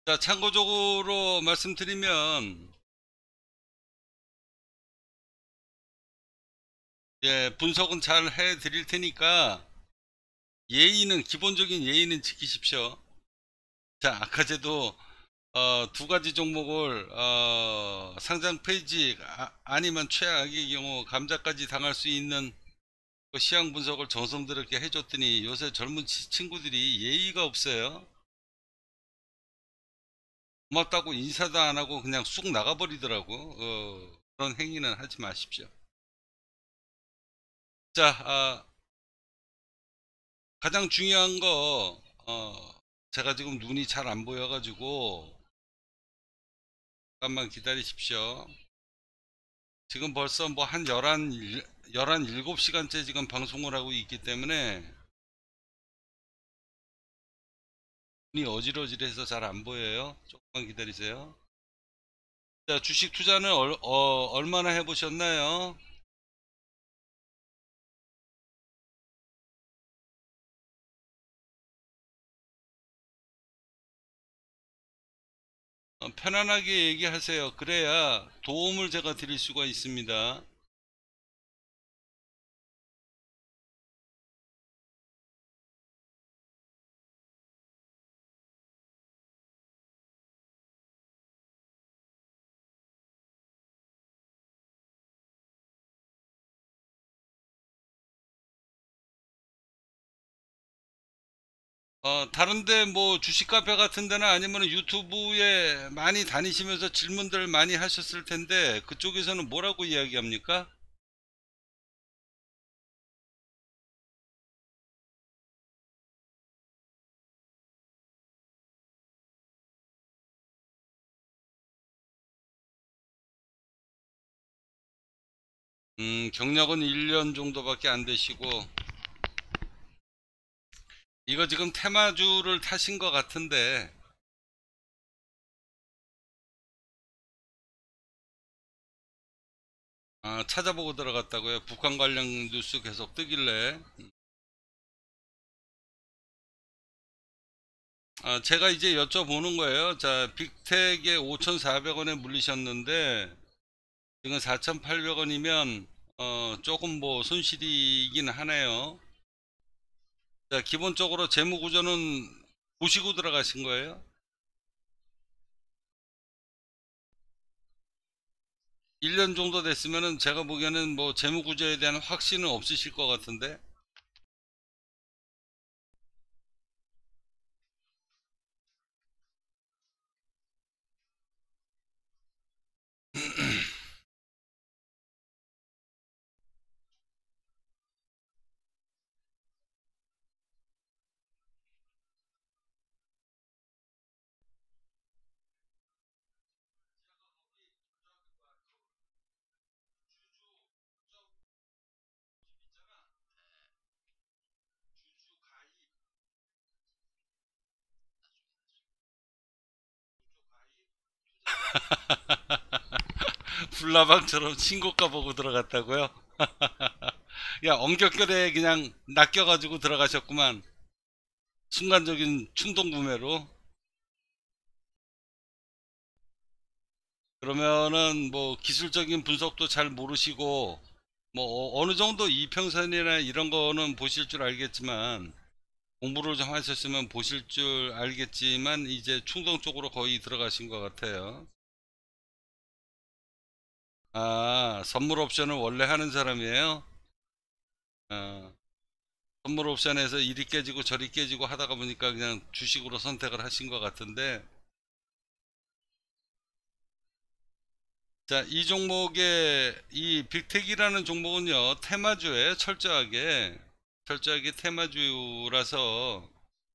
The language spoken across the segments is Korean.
자, 참고적으로 말씀드리면, 예, 분석은 잘 해 드릴 테니까, 기본적인 예의는 지키십시오. 자, 아까 제도, 두 가지 종목을, 상장 폐지, 아니면 최악의 경우 감자까지 당할 수 있는 그 시황 분석을 정성스럽게 해줬더니 요새 젊은 친구들이 예의가 없어요. 고맙다고 인사도 안 하고 그냥 쑥 나가버리더라고. 그런 행위는 하지 마십시오. 자, 가장 중요한 거, 제가 지금 눈이 잘 안 보여가지고, 잠깐만 기다리십시오. 지금 벌써 뭐 한 7시간째 지금 방송을 하고 있기 때문에, 눈이 어지러지해서 잘 안 보여요. 조금만 기다리세요. 자, 주식 투자는 얼마나 해보셨나요? 편안하게 얘기하세요. 그래야 도움을 제가 드릴 수가 있습니다. 다른데 뭐 주식 카페 같은 데나 아니면 유튜브에 많이 다니시면서 질문들 많이 하셨을 텐데 그쪽에서는 뭐라고 이야기합니까? 경력은 1년 정도밖에 안 되시고 이거 지금 테마주를 타신 것 같은데 찾아보고 들어갔다고요? 북한 관련 뉴스 계속 뜨길래 제가 이제 여쭤보는 거예요. 자, 빅텍에 5,400원에 물리셨는데 지금 4,800원이면 조금 뭐 손실이긴 하네요. 자, 기본적으로 재무 구조는 보시고 들어가신 거예요? 1년 정도 됐으면은 제가 보기에는 뭐 재무 구조에 대한 확신은 없으실 것 같은데. 불나방처럼 신고가 보고 들어갔다고요? 야, 엉겹결에 그냥 낚여가지고 들어가셨구만. 순간적인 충동 구매로. 그러면은 뭐 기술적인 분석도 잘 모르시고 뭐 어느 정도 이평선이나 이런 거는 보실 줄 알겠지만 공부를 좀 하셨으면 보실 줄 알겠지만 이제 충동적으로 거의 들어가신 것 같아요. 선물 옵션을 원래 하는 사람이에요? 아, 선물 옵션에서 이리 깨지고 저리 깨지고 하다가 보니까 그냥 주식으로 선택을 하신 것 같은데, 자, 이 종목의 이 빅텍이라는 종목은요, 테마주에 철저하게 테마주라서,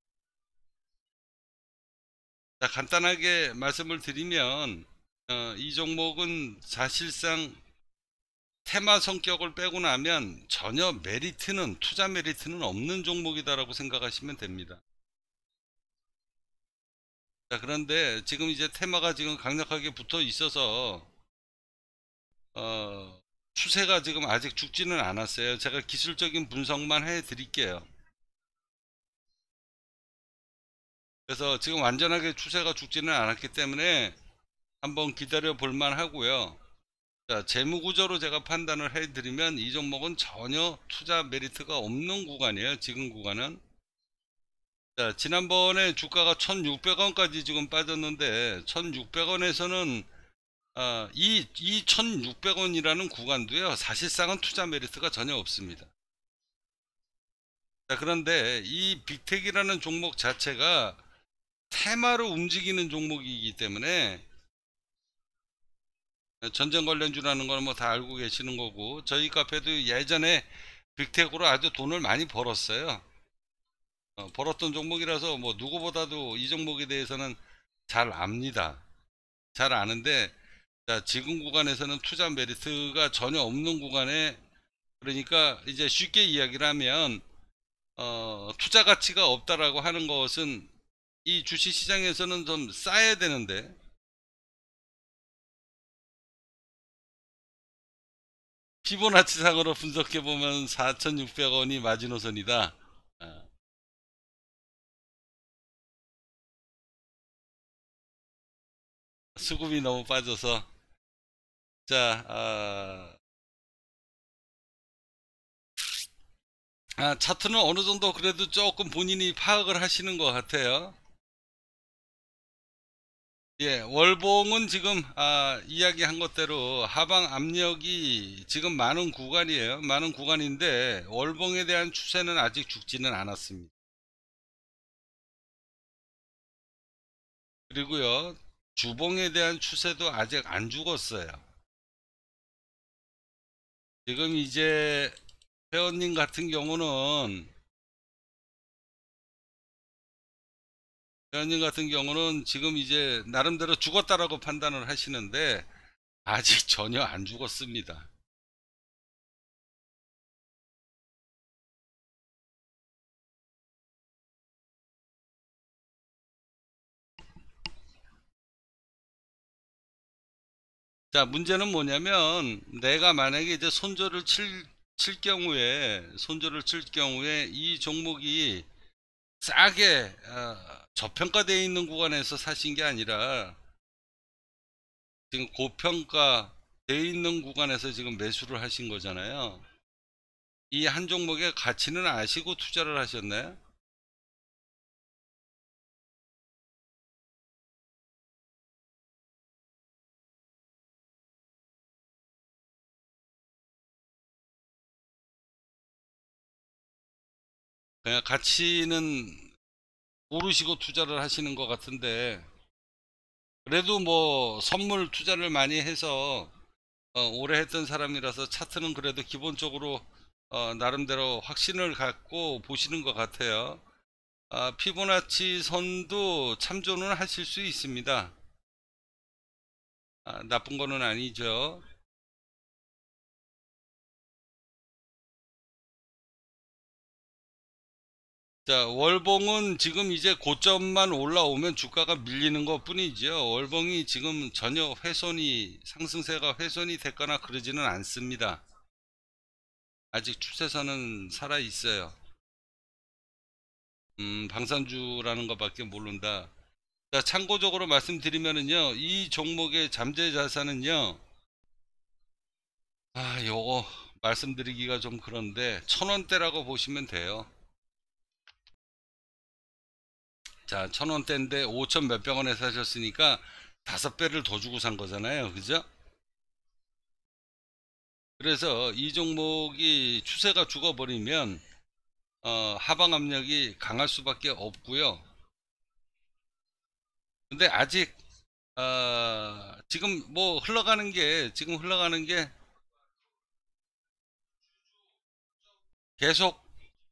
자, 간단하게 말씀을 드리면, 이 종목은 사실상 테마 성격을 빼고 나면 전혀 투자 메리트는 없는 종목이다라고 생각하시면 됩니다. 자, 그런데 지금 이제 테마가 지금 강력하게 붙어 있어서, 어, 추세가 지금 아직 죽지는 않았어요. 제가 기술적인 분석만 해 드릴게요. 그래서 지금 완전하게 추세가 죽지는 않았기 때문에 한번 기다려 볼만 하고요. 자, 재무 구조로 제가 판단을 해드리면 이 종목은 전혀 투자 메리트가 없는 구간이에요. 지금 구간은. 자, 지난번에 주가가 1600원까지 지금 빠졌는데 1600원에서는 이 1600원이라는 구간도요, 사실상은 투자 메리트가 전혀 없습니다. 자, 그런데 이 빅텍이라는 종목 자체가 테마로 움직이는 종목이기 때문에, 전쟁 관련주라는 거는 뭐 다 알고 계시는 거고, 저희 카페도 예전에 빅텍으로 아주 돈을 많이 벌었어요. 벌었던 종목이라서 뭐 누구보다도 이 종목에 대해서는 잘 압니다. 잘 아는데, 자, 지금 구간에서는 투자 메리트가 전혀 없는 구간에, 그러니까 이제 쉽게 이야기를 하면 투자 가치가 없다라고 하는 것은 이 주식 시장에서는 좀 쌓여야 되는데, 피보나치상으로 분석해 보면 4,600원이 마지노선이다. 어, 수급이 너무 빠져서. 자, 차트는 어느 정도 그래도 조금 본인이 파악을 하시는 것 같아요. 예, 월봉은 지금 이야기한 것대로 하방 압력이 지금 많은 구간이에요. 많은 구간인데 월봉에 대한 추세는 아직 죽지는 않았습니다. 그리고요, 주봉에 대한 추세도 아직 안 죽었어요. 지금 이제 회원님 같은 경우는 지금 이제 나름대로 죽었다라고 판단을 하시는데 아직 전혀 안 죽었습니다. 자, 문제는 뭐냐면 내가 만약에 이제 손절을 칠 경우에 이 종목이 싸게 저평가되어 있는 구간에서 사신 게 아니라 지금 고평가되어 있는 구간에서 지금 매수를 하신 거잖아요. 이 한 종목의 가치는 아시고 투자를 하셨나요? 그냥 가치는 모르시고 투자를 하시는 것 같은데, 그래도 뭐 선물 투자를 많이 해서 오래 했던 사람이라서 차트는 그래도 기본적으로 나름대로 확신을 갖고 보시는 것 같아요. 피보나치 선도 참조는 하실 수 있습니다. 나쁜 거는 아니죠. 자, 월봉은 지금 이제 고점만 올라오면 주가가 밀리는 것 뿐이죠. 월봉이 지금 전혀 상승세가 훼손이 됐거나 그러지는 않습니다. 아직 추세선은 살아 있어요. 방산주라는 것밖에 모른다. 자, 참고적으로 말씀드리면은요, 이 종목의 잠재 자산은요, 요거 말씀드리기가 좀 그런데 1,000원대라고 보시면 돼요. 자, 1,000원대인데 5천 몇백 원에 사셨으니까 5배를 더 주고 산 거잖아요. 그죠? 그래서 이 종목이 추세가 죽어버리면 하방 압력이 강할 수밖에 없고요. 근데 아직 지금 뭐 흘러가는 게 계속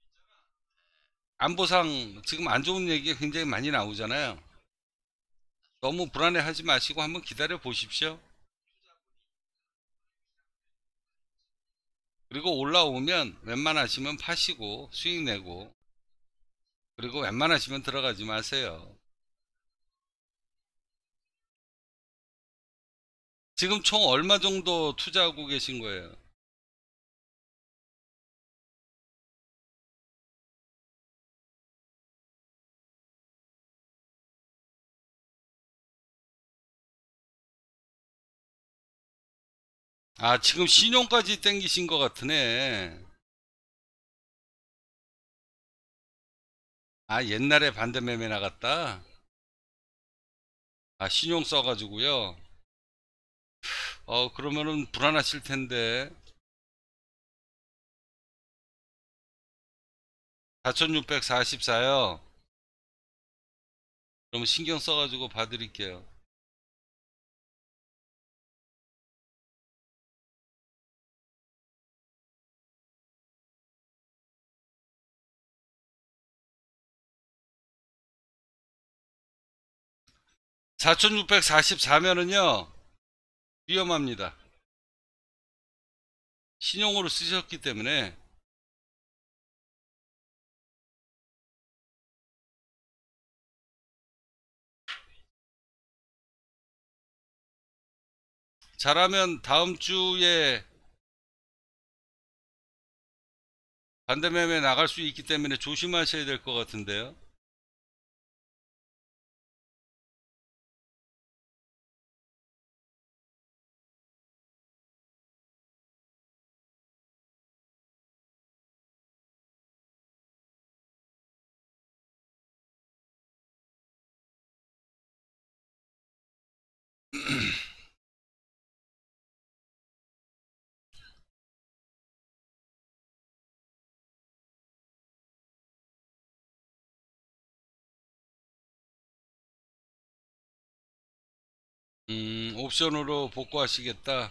안보상 지금 안 좋은 얘기가 굉장히 많이 나오잖아요. 너무 불안해 하지 마시고 한번 기다려 보십시오. 그리고 올라오면 웬만하시면 파시고 수익 내고, 그리고 웬만하시면 들어가지 마세요. 지금 총 얼마 정도 투자하고 계신 거예요? 아, 지금 신용까지 땡기신 것 같으네. 아, 옛날에 반대매매 나갔다? 아, 신용 써가지고요. 그러면은 불안하실 텐데. 4644요. 그럼 신경 써가지고 봐드릴게요. 4644면은요, 위험합니다. 신용으로 쓰셨기 때문에. 잘하면 다음 주에 반대매매 나갈 수 있기 때문에 조심하셔야 될 것 같은데요. 옵션으로 복구하시겠다.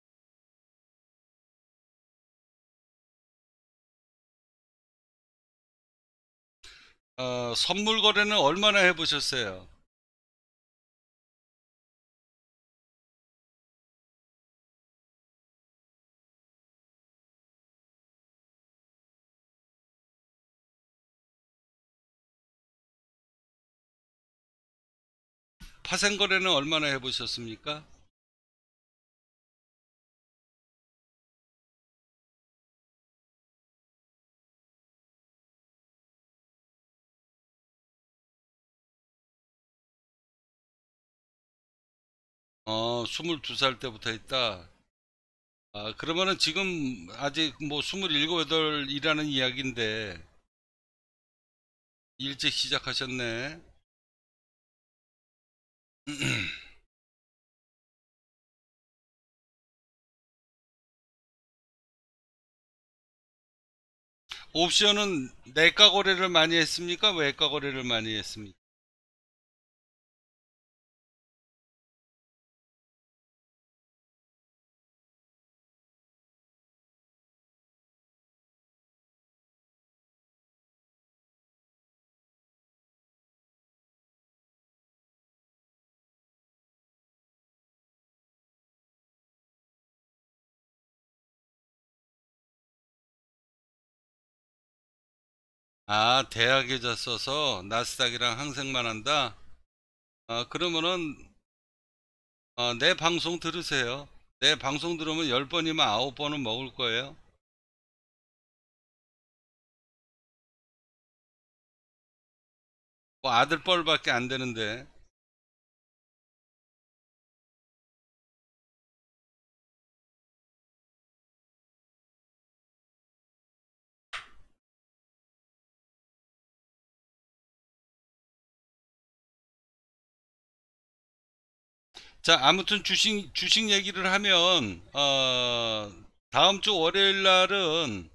선물 거래는 얼마나 해보셨어요? 파생 거래는 얼마나 해보셨습니까? 어, 22살 때부터 했다. 아, 그러면은 지금 아직 뭐 27, 8이라는 이야기인데 일찍 시작하셨네. 옵션은 내과 거래를 많이 했습니까? 외과 거래를 많이 했습니까? 아, 대학 계좌 써서 나스닥이랑 항생만 한다? 그러면은 내 방송 들으세요. 내 방송 들으면 10번이면 9번은 먹을 거예요. 뭐 아들 뻘밖에 안 되는데. 자, 아무튼 주식 얘기를 하면, 다음 주 월요일 날은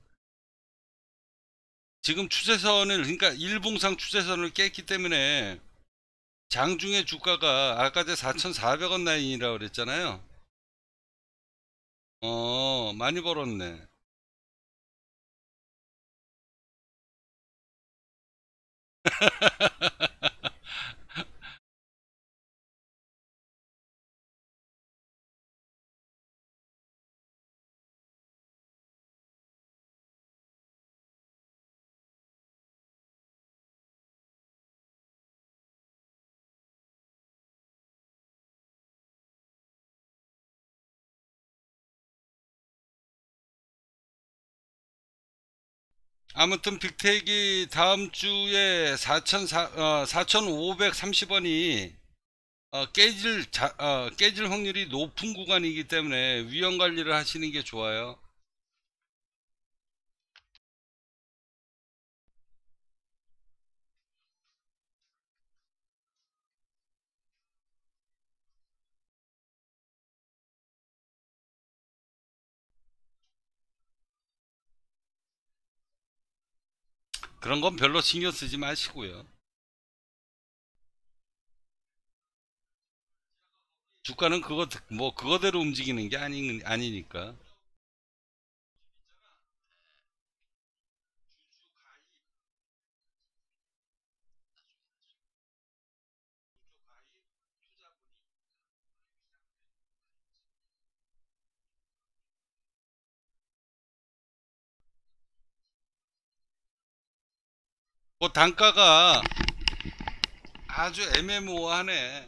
지금 추세선을, 그러니까 일봉상 추세선을 깼기 때문에 장중에 주가가 아까 제 4,400원 라인이라고 그랬잖아요. 많이 벌었네. 아무튼 빅텍이 다음 주에 4,530원이 깨질 확률이 높은 구간이기 때문에 위험 관리를 하시는 게 좋아요. 그런 건 별로 신경 쓰지 마시고요. 주가는 그거대로 움직이는 게 아니니까. 단가가 아주 애매모호하네.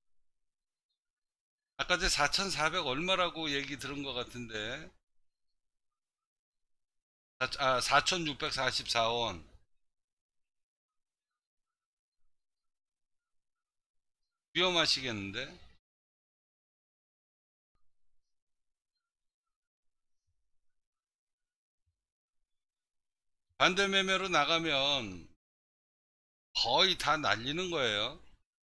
아까 제 4,400 얼마라고 얘기 들은 것 같은데. 4,644원. 위험하시겠는데? 반대 매매로 나가면 거의 다 날리는 거예요.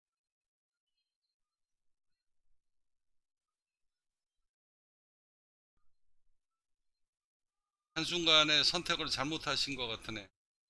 한순간에 선택을 잘못하신 것 같으네.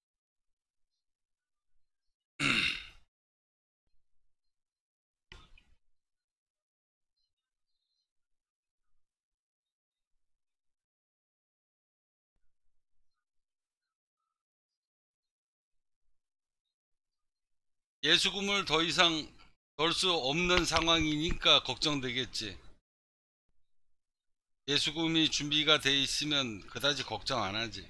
예수금을 더 이상 넣을 수 없는 상황이니까 걱정되겠지. 예수금이 준비가 돼 있으면 그다지 걱정 안 하지.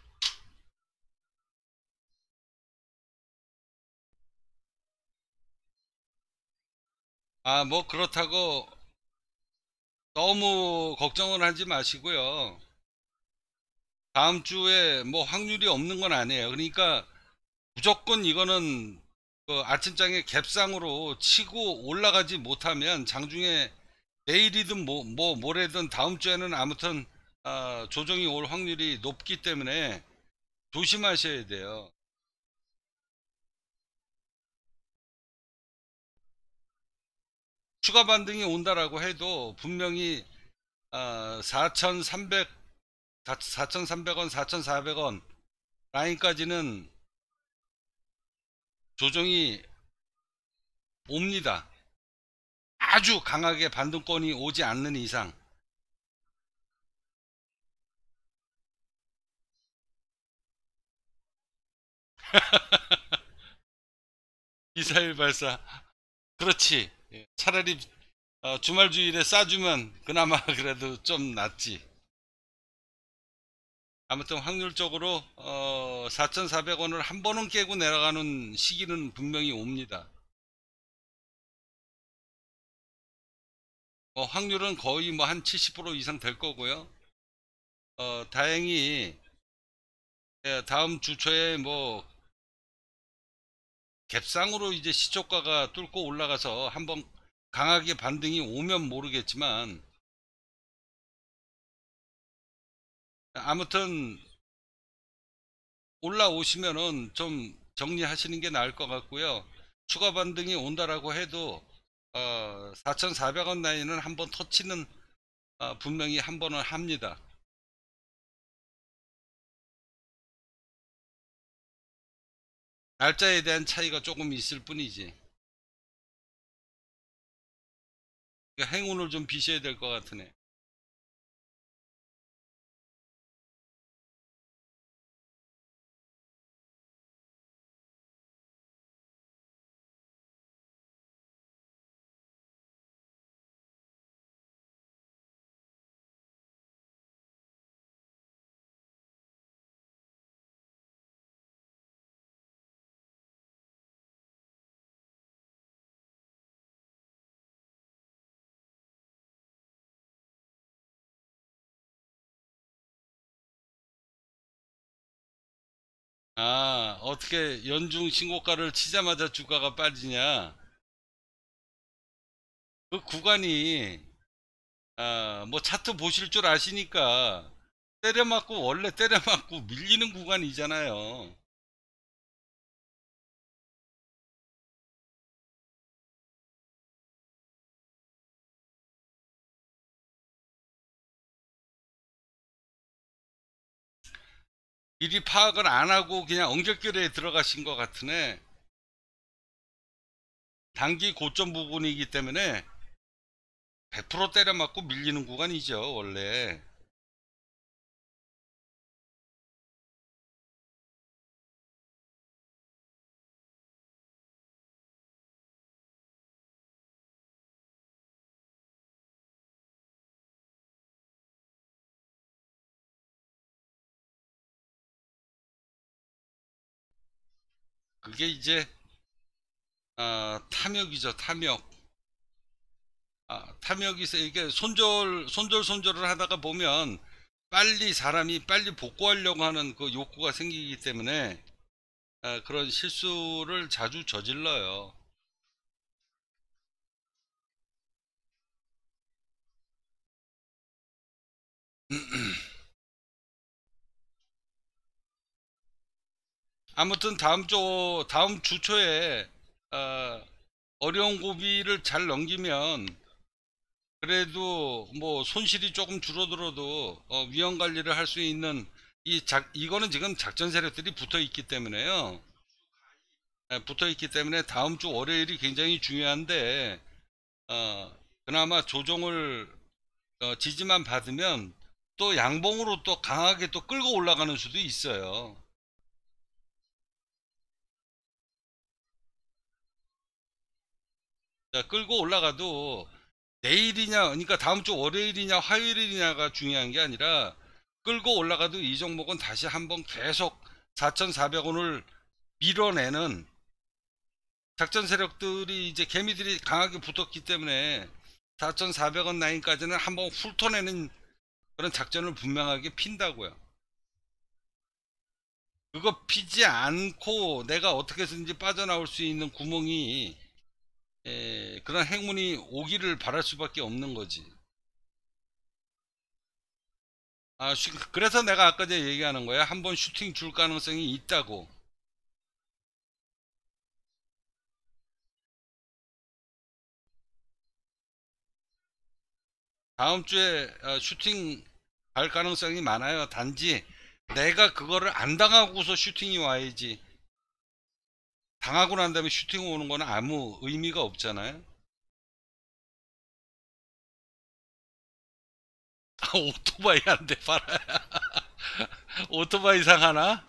뭐 그렇다고 너무 걱정을 하지 마시고요. 다음 주에 뭐 확률이 없는 건 아니에요. 그러니까 무조건 이거는 그 아침장에 갭상으로 치고 올라가지 못하면 장중에 내일이든 모레든 다음 주에는 아무튼 조정이 올 확률이 높기 때문에 조심하셔야 돼요. 추가 반등이 온다라고 해도 분명히 4,300, 4,300원, 4,400원 라인까지는 조정이 옵니다. 아주 강하게 반등권이 오지 않는 이상. 미사일 발사. 그렇지. 예, 차라리 주말 주일에 싸주면 그나마 그래도 좀 낫지. 아무튼 확률적으로 4,400원을 한 번은 깨고 내려가는 시기는 분명히 옵니다. 확률은 거의 뭐 한 70% 이상 될 거고요. 다행히 다음 주 초에 뭐 갭상으로 이제 시초가가 뚫고 올라가서 한번 강하게 반등이 오면 모르겠지만 아무튼 올라오시면은 좀 정리하시는 게 나을 것 같고요. 추가 반등이 온다라고 해도 4,400원 라인은 한번 터치는 분명히 한 번은 합니다. 날짜에 대한 차이가 조금 있을 뿐이지. 그러니까 행운을 좀 비셔야 될 것 같으네. 어떻게 연중 신고가를 치자마자 주가가 빠지냐? 그 구간이 뭐 차트 보실 줄 아시니까 때려맞고 원래 때려맞고 밀리는 구간이잖아요. 미리 파악을 안 하고 그냥 엉겹결에 들어가신 것 같으네. 단기 고점 부분이기 때문에 100% 때려맞고 밀리는 구간이죠 원래. 그게 이제 탐욕이죠 탐욕. 탐욕이 있어. 이게 손절을 하다가 보면 빨리 사람이 빨리 복구하려고 하는 그 욕구가 생기기 때문에 그런 실수를 자주 저질러요. 아무튼 다음 주 초에 어, 어려운 고비를 잘 넘기면 그래도 뭐 손실이 조금 줄어들어도 위험 관리를 할 수 있는 이거는 지금 작전 세력들이 붙어 있기 때문에요. 붙어 있기 때문에 다음 주 월요일이 굉장히 중요한데 그나마 조정을 지지만 받으면 또 양봉으로 또 강하게 또 끌고 올라가는 수도 있어요. 자, 끌고 올라가도 내일이냐, 그러니까 다음 주 월요일이냐, 화요일이냐가 중요한 게 아니라 끌고 올라가도 이 종목은 다시 한번 계속 4,400원을 밀어내는 작전 세력들이 이제 개미들이 강하게 붙었기 때문에 4,400원 라인까지는 한번 훑어내는 그런 작전을 분명하게 핀다고요. 그거 피지 않고 내가 어떻게 해서든지 빠져나올 수 있는 구멍이 그런 행운이 오기를 바랄 수밖에 없는 거지. 그래서 내가 아까 전에 얘기하는 거야. 한번 슈팅 줄 가능성이 있다고. 다음 주에 슈팅 갈 가능성이 많아요. 단지 내가 그거를 안 당하고서 슈팅이 와야지. 당하고 난 다음에 슈팅 오는 거는 아무 의미가 없잖아요. 오토바이 한 대 팔아야. 오토바이 상 하나?